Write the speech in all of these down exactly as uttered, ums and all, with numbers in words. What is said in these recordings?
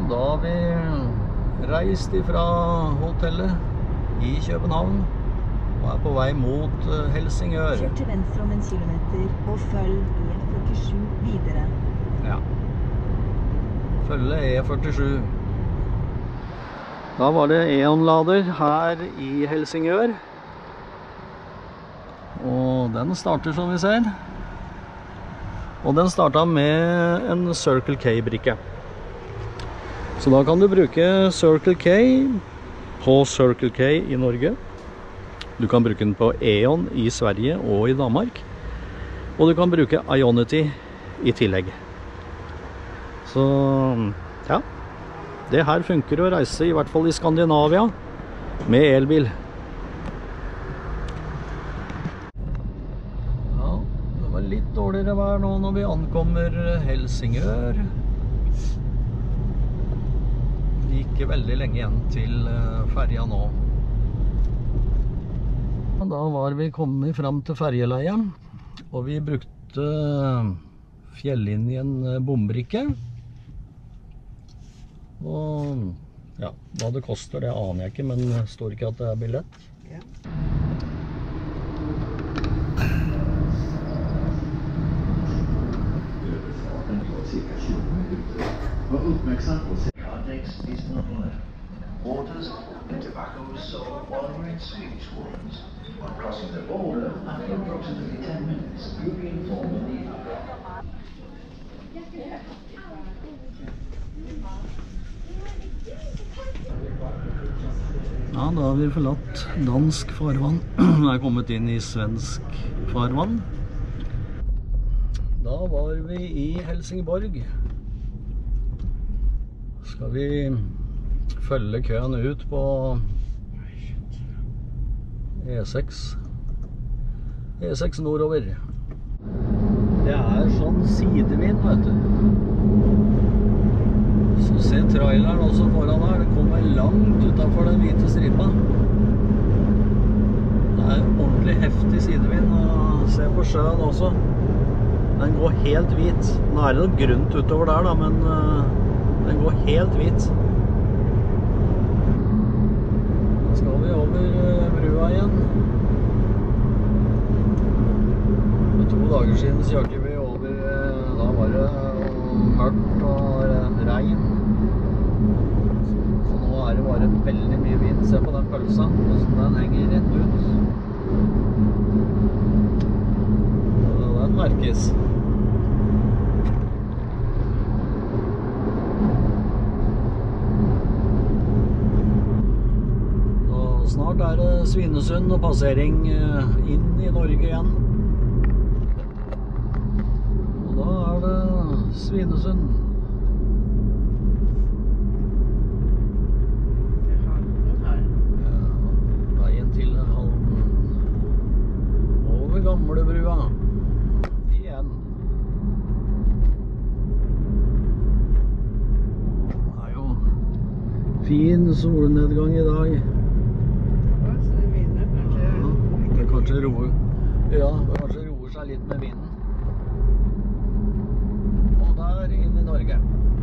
Da har vi reist fra hotellet i København og er på vei mot Helsingør. Kjør til venstre om en kilometer og følg E førtisju videre. Ja. Følge E førtisju. Da var det E.ON-lader her i Helsingør. Og den starter som vi ser. Og den startet med en Circle K-brikke. Så da kan du bruke Circle K på Circle K i Norge. Du kan bruke den på E.ON i Sverige og i Danmark. Og du kan bruke Ionity i tillegg. Så ja, det her funker å reise i hvert fall i Skandinavia med elbil. Ja, det var litt dårligere vær nå når vi ankommer Helsingør. Ikke veldig lenge igjen til ferja nå. Da var vi kommet frem til ferjeleieren, og vi brukte Fjellinjen bombrikke. Og ja, hva det koster, det aner jeg ikke, men det står ikke at det er billett. Ja. Waters and tobacco was sold while we were in Swedish waters. On crossing the border, after approximately ten minutes, you'll be informed of the Ja, da har vi forlatt dansk farvann. Vi er kommet inn i svensk farvann. Da var vi i Helsingborg. Skal vi følge køen ut på E seks. E seks nordover. Det er sånn sidevind, vet du. Så se traileren også foran her. Det kommer langt utenfor den hvite stripa. Det er ordentlig heftig sidevind. Og se på sjøen også. Den går helt hvit. Nå er det noe grunt utover der da, men den går helt hvit. Skal vi over brua igjen. For to dager siden kjørte vi over, da var det mørkt og regn. Så nå er det bare veldig mye vind. Se på den pølsa, hvordan den henger rett ut. Så den merkes. Snart er det Svinesund og passering inn i Norge igjen. Og da er det Svinesund. Ja, veien til Halden. Over Gamlebrua. Igjen. Det er jo fin solnedgang i dag. Kanskje roer, ja, det kanskje roer seg litt med vinden. Og der inn i Norge.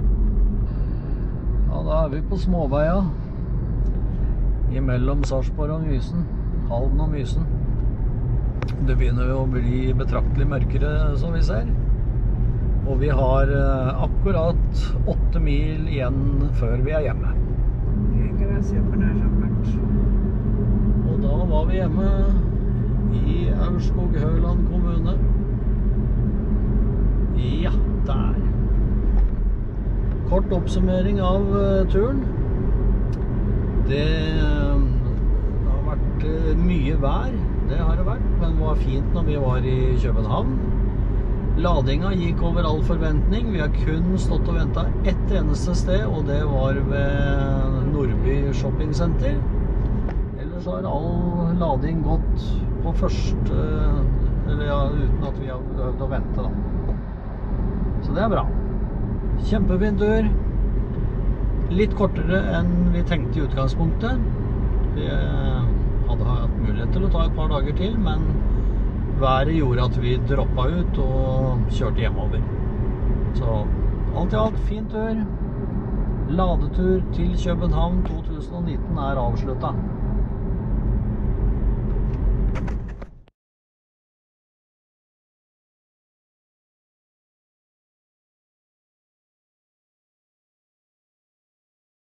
Ja, da er vi på småveia. Imellom Sarpsborg og Mysen. Halden og Mysen. Det begynner å bli betraktelig mørkere, som vi ser. Og vi har akkurat åtte mil igjen før vi er hjemme. Jeg kan se på det som mørkt. Og da var vi hjemme i Aurskog-Høland kommune. Ja, der. Kort oppsummering av uh, turen. Det uh, har vært uh, mye vær, det har det vært, men det var fint når vi var i København. Ladinga gikk over all forventning. Vi har kun stått og ventet ett eneste sted, og det var ved Nordby Shopping-senter. Ellers har all lading gått på første, eller ja, uten at vi har øvd å vente da. Så det er bra. Kjempefin tur. Litt kortere enn vi tenkte i utgangspunktet. Vi hadde hatt mulighet til å ta et par dager til, men været gjorde at vi droppet ut og kjørte hjemover. Så alt i alt, fin tur. Ladetur til København to tusen og nitten er avsluttet.